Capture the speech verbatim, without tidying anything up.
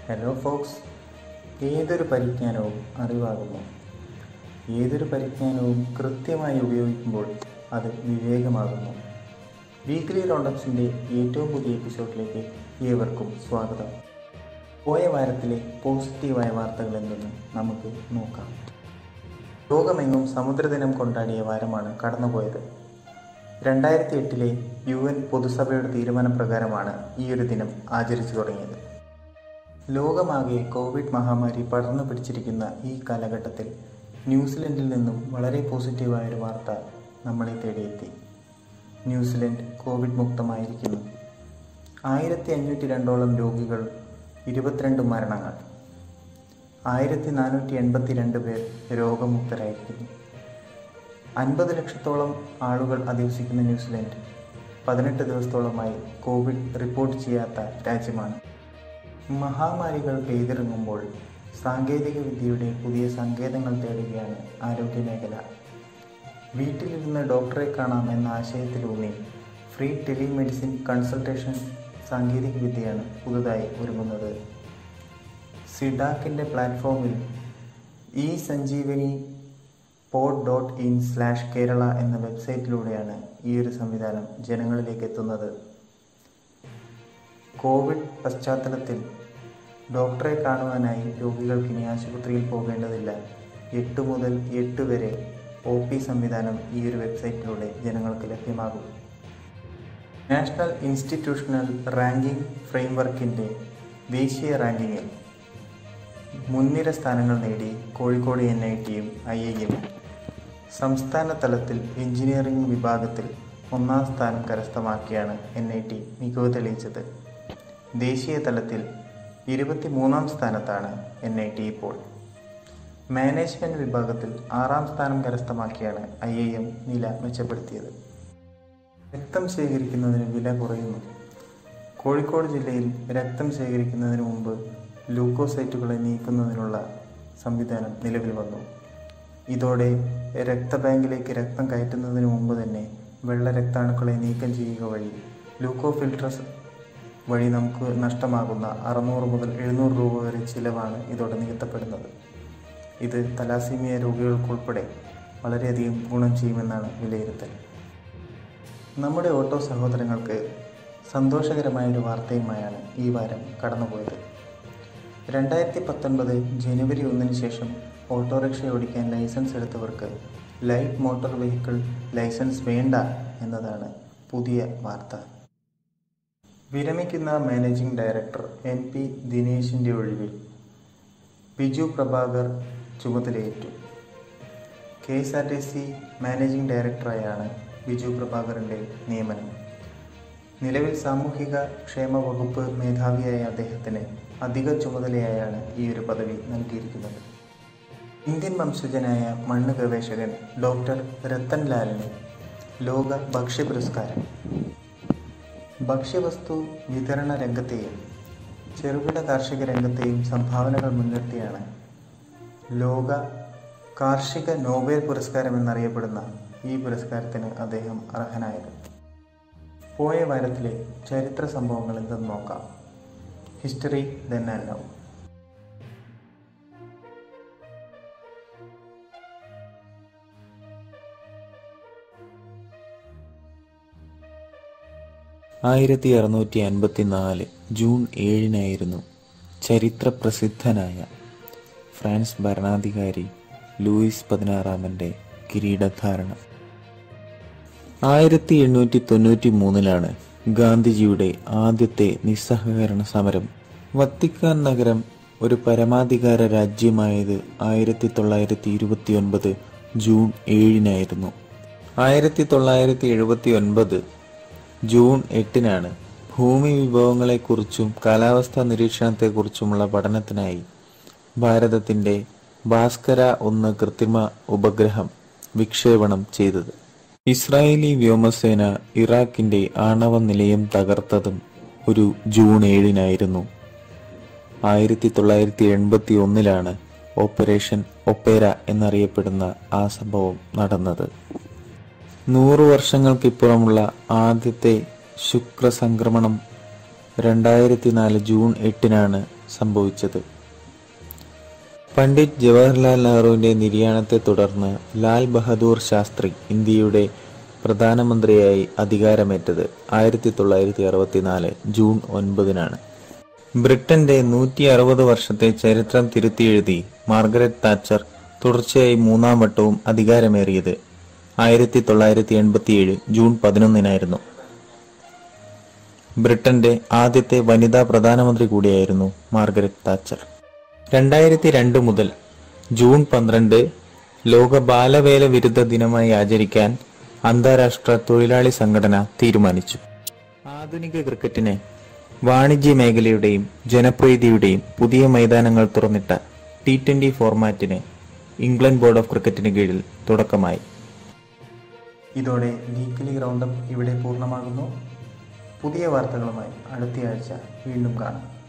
Hello Fox. ഏതൊരു പരിജ്ഞാനവും അറിവാകുന്നു. ഏതൊരു പരിജ്ഞാനവും കൃത്യമായി ഉപയോഗിക്കുമ്പോൾ അത് വിവേകമാകുന്നു. വീക്ക്ലി റൗണ്ടപ്സിൻ്റെ ഏറ്റവും പുതിയ എപ്പിസോഡിലേക്ക് ഏവർക്കും സ്വാഗതം. പോയ വാരത്തിലെ പോസിറ്റീവായ വാർത്തകൾ എന്തെന്ന് നമുക്ക് നോക്കാം. ലോകമെങ്ങും സമുദ്രദിനം കൊണ്ടാടിയ വാരമാണ് കടന്നുപോയത്. രണ്ടായിരത്തി എട്ടിലെ യു എൻ പൊതുസഭയുടെ തീരുമാനപ്രകാരമാണ് ഈ ഒരു ദിനം ആചരിച്ചു തുടങ്ങിയത്. ലോകമാകെ കോവിഡ് മഹാമാരി പടർന്നു പിടിച്ചിരിക്കുന്ന ഈ കാലഘട്ടത്തിൽ ന്യൂസിലൻഡിൽ നിന്നും വളരെ പോസിറ്റീവായൊരു വാർത്ത നമ്മളെ തേടിയെത്തി. ന്യൂസിലൻഡ് കോവിഡ് മുക്തമായിരിക്കുന്നു. ആയിരത്തി അഞ്ഞൂറ്റി രണ്ടോളം രോഗികൾ, ഇരുപത്തിരണ്ട് മരണങ്ങൾ, ആയിരത്തി നാനൂറ്റി എൺപത്തി രണ്ട് പേർ രോഗമുക്തരായിരിക്കുന്നു. അൻപത് ലക്ഷത്തോളം ആളുകൾ അധിവസിക്കുന്ന ന്യൂസിലൻഡ് പതിനെട്ട് ദിവസത്തോളമായി കോവിഡ് റിപ്പോർട്ട് ചെയ്യാത്ത രാജ്യമാണ്. മഹാമാരികൾ പെയ്തിറങ്ങുമ്പോൾ സാങ്കേതിക വിദ്യയുടെ പുതിയ സങ്കേതങ്ങൾ തേടുകയാണ് ആരോഗ്യമേഖല. വീട്ടിലിരുന്ന് ഡോക്ടറെ കാണാം എന്ന ആശയത്തിലൂന്നി ഫ്രീ ടെലിമെഡിസിൻ കൺസൾട്ടേഷൻ സാങ്കേതിക വിദ്യയാണ് പുതുതായി ഒരുങ്ങുന്നത്. സിഡാക്കിൻ്റെ പ്ലാറ്റ്ഫോമിൽ e Sanjeevani pod dot in slash Kerala എന്ന വെബ്സൈറ്റിലൂടെയാണ് ഈ ഒരു സംവിധാനം ജനങ്ങളിലേക്ക് എത്തുന്നത്. കോവിഡ് പശ്ചാത്തലത്തിൽ ഡോക്ടറെ കാണുവാനായി രോഗികൾക്ക് ഇനി ആശുപത്രിയിൽ പോകേണ്ടതില്ല. എട്ട് മുതൽ എട്ട് വരെ ഒ പി സംവിധാനം ഈ ഒരു വെബ്സൈറ്റിലൂടെ ജനങ്ങൾക്ക് ലഭ്യമാകും. നാഷണൽ ഇൻസ്റ്റിറ്റ്യൂഷണൽ റാങ്കിംഗ് ഫ്രെയിംവർക്കിൻ്റെ ദേശീയ റാങ്കിങ്ങിൽ മുൻനിര സ്ഥാനങ്ങൾ നേടി കോഴിക്കോട് എൻ ഐ ടിയും ഐ ഐ എമ്മും. സംസ്ഥാന തലത്തിൽ എഞ്ചിനീയറിംഗ് വിഭാഗത്തിൽ ഒന്നാം സ്ഥാനം കരസ്ഥമാക്കിയാണ് എൻ ഐ ടി മികവ് തെളിയിച്ചത്. ദേശീയ തലത്തിൽ ഇരുപത്തി മൂന്നാം സ്ഥാനത്താണ് എൻ ഐ ടി ഇപ്പോൾ. മാനേജ്മെൻറ്റ് വിഭാഗത്തിൽ ആറാം സ്ഥാനം കരസ്ഥമാക്കിയാണ് ഐ ഐ എം നില മെച്ചപ്പെടുത്തിയത്. രക്തം ശേഖരിക്കുന്നതിന് വില കുറയുന്നു. കോഴിക്കോട് ജില്ലയിൽ രക്തം ശേഖരിക്കുന്നതിന് മുമ്പ് ലൂക്കോസൈറ്റുകളെ നീക്കുന്നതിനുള്ള സംവിധാനം നിലവിൽ വന്നു. ഇതോടെ രക്തബാങ്കിലേക്ക് രക്തം കയറ്റുന്നതിന് മുമ്പ് തന്നെ വെള്ള രക്താണുക്കളെ നീക്കം ചെയ്യുക വഴി ലൂക്കോ ഫിൽട്രസ് വഴി നമുക്ക് നഷ്ടമാകുന്ന അറുന്നൂറ് മുതൽ എഴുന്നൂറ് രൂപ വരെ ചിലവാണ് ഇതോടെ നികത്തപ്പെടുന്നത്. ഇത് തലാസീമിയ രോഗികൾക്കുൾപ്പെടെ വളരെയധികം ഗുണം ചെയ്യുമെന്നാണ് വിലയിരുത്തൽ. നമ്മുടെ ഓട്ടോ സഹോദരങ്ങൾക്ക് സന്തോഷകരമായൊരു വാർത്തയുമായാണ് ഈ വാരം കടന്നുപോയത്. രണ്ടായിരത്തി പത്തൊൻപത് ജനുവരി ഒന്നിന് ശേഷം ഓട്ടോറിക്ഷ ഓടിക്കാൻ ലൈസൻസ് എടുത്തവർക്ക് ലൈറ്റ് മോട്ടോർ വെഹിക്കിൾ ലൈസൻസ് വേണ്ട എന്നതാണ് പുതിയ വാർത്ത. വിരമിക്കുന്ന മാനേജിംഗ് ഡയറക്ടർ എൻ പി ദിനേശിൻ്റെ ഒഴിവിൽ ബിജു പ്രഭാകർ ചുമതലയേറ്റു. K S R T C managing ഡയറക്ടറായാണ് ബിജു പ്രഭാകറിൻ്റെ നിയമനം. നിലവിൽ സാമൂഹിക ക്ഷേമ വകുപ്പ് മേധാവിയായ അദ്ദേഹത്തിന് അധിക ചുമതലയായാണ് ഈ ഒരു പദവി നൽകിയിരിക്കുന്നത്. ഇന്ത്യൻ വംശജനായ മണ്ണ് ഗവേഷകൻ ഡോക്ടർ രത്തൻ ലാലിന് ലോക ഭക്ഷ്യ പുരസ്കാരം. ഭക്ഷ്യവസ്തു വിതരണ രംഗത്തെയും ചെറുകിട കാർഷിക രംഗത്തെയും സംഭാവനകൾ മുൻനിർത്തിയാണ് ലോക കാർഷിക നോബൽ പുരസ്കാരം എന്നറിയപ്പെടുന്ന ഈ പുരസ്കാരത്തിന് അദ്ദേഹം അർഹനായത്. പോയ വാരത്തിലെ ചരിത്ര സംഭവങ്ങൾ എന്തെന്ന് നോക്കാം. History then and now. ആയിരത്തി അറുന്നൂറ്റി അൻപത്തി നാല് ജൂൺ ഏഴിനായിരുന്നു ചരിത്ര പ്രസിദ്ധനായ ഫ്രാൻസ് ഭരണാധികാരി ലൂയിസ് പതിനാറാമൻ്റെ കിരീടധാരണം. ആയിരത്തി എണ്ണൂറ്റി തൊണ്ണൂറ്റി മൂന്നിലാണ് ഗാന്ധിജിയുടെ ആദ്യത്തെ നിസ്സഹകരണ സമരം. വത്തിക്കാൻ നഗരം ഒരു പരമാധികാര രാജ്യമായത് ആയിരത്തി തൊള്ളായിരത്തി ഇരുപത്തി ഒൻപത് ജൂൺ ഏഴിനായിരുന്നു. ആയിരത്തി തൊള്ളായിരത്തി എഴുപത്തി ഒൻപത് ജൂൺ എട്ടിനാണ് ഭൂമി വിഭവങ്ങളെക്കുറിച്ചും കാലാവസ്ഥാ നിരീക്ഷണത്തെക്കുറിച്ചുമുള്ള പഠനത്തിനായി ഭാരതത്തിൻ്റെ ഭാസ്കര ഒന്ന് കൃത്രിമ ഉപഗ്രഹം വിക്ഷേപണം ചെയ്തത്. ഇസ്രായേലി വ്യോമസേന ഇറാഖിൻ്റെ ആണവ നിലയം തകർത്തതും ഒരു ജൂൺ ഏഴിനായിരുന്നു. ആയിരത്തി തൊള്ളായിരത്തി എൺപത്തി ഒന്നിലാണ് ഓപ്പറേഷൻ ഒപ്പേര എന്നറിയപ്പെടുന്ന ആ സംഭവം നടന്നത്. നൂറു വർഷങ്ങൾക്കിപ്പുറമുള്ള ആദ്യത്തെ ശുക്രസംക്രമണം രണ്ടായിരത്തി നാല് ജൂൺ എട്ടിനാണ് സംഭവിച്ചത്. പണ്ഡിറ്റ് ജവഹർലാൽ നെഹ്റുവിന്റെ നിര്യാണത്തെ തുടർന്ന് ലാൽ ബഹദൂർ ശാസ്ത്രി ഇന്ത്യയുടെ പ്രധാനമന്ത്രിയായി അധികാരമേറ്റത് ആയിരത്തി തൊള്ളായിരത്തി അറുപത്തിനാല് ജൂൺ ഒൻപതിനാണ്. ബ്രിട്ടന്റെ നൂറ്റി അറുപത് വർഷത്തെ ചരിത്രം തിരുത്തിയെഴുതി മാർഗരറ്റ് താച്ചർ തുടർച്ചയായി മൂന്നാം വട്ടവും അധികാരമേറിയത് ആയിരത്തി തൊള്ളായിരത്തി എൺപത്തിയേഴ് ജൂൺ പതിനൊന്നിനായിരുന്നു. ബ്രിട്ടന്റെ ആദ്യത്തെ വനിതാ പ്രധാനമന്ത്രി കൂടിയായിരുന്നു മാർഗരറ്റ് താച്ചർ. രണ്ടായിരത്തി രണ്ട് മുതൽ ജൂൺ പന്ത്രണ്ട് ലോക ബാലവേല വിരുദ്ധ ദിനമായി ആചരിക്കാൻ അന്താരാഷ്ട്ര തൊഴിലാളി സംഘടന തീരുമാനിച്ചു. ആധുനിക ക്രിക്കറ്റിന് വാണിജ്യ മേഖലയുടെയും ജനപ്രീതിയുടെയും പുതിയ മൈതാനങ്ങൾ തുറന്നിട്ട ടി ട്വന്റി ഫോർമാറ്റിന് ഇംഗ്ലണ്ട് ബോർഡ് ഓഫ് ക്രിക്കറ്റിന് കീഴിൽ തുടക്കമായി. ഇതോടെ വീക്കിലി റൗണ്ടപ്പ് ഇവിടെ പൂർണ്ണമാകുന്നു. പുതിയ വാർത്തകളുമായി അടുത്തയാഴ്ച വീണ്ടും കാണാം.